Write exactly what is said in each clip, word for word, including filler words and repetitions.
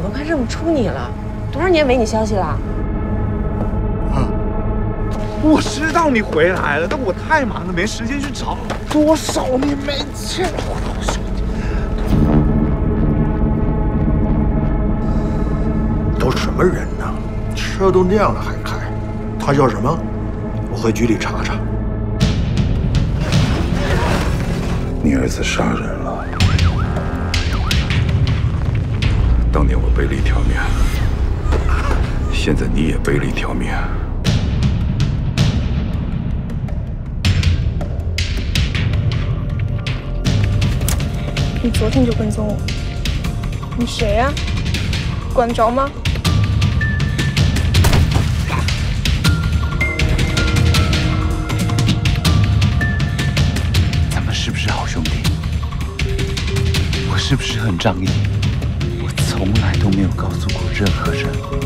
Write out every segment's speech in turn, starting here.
都快认不出你了，多少年没你消息了？ 啊，我知道你回来了，但我太忙了，没时间去找。多少年没见了，我老兄弟。 都什么人呢？车都亮了还开？他叫什么？我回局里查查。 你儿子杀人了。 当年我背了一条命，现在你也背了一条命。 你昨天就跟踪我，你谁呀？管得着吗？ 咱们是不是好兄弟？我是不是很仗义？ 从来都没有告诉过任何人。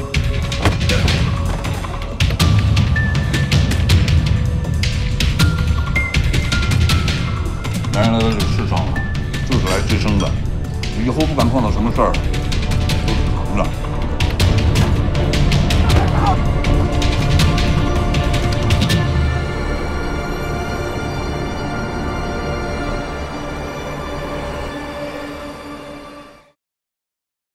男人来到这个世上了，就是来牺牲的。以后不敢碰到什么事儿，都是扛着。